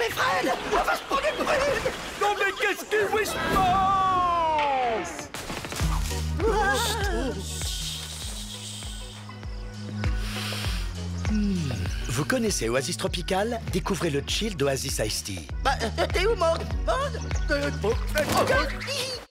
mais Fred, on va se prendre une brûle. Non mais qu'est-ce qu'il se passe? Vous connaissez Oasis Tropical? Découvrez le chill d'Oasis Ice Tea. Bah, t'es où, Morgue?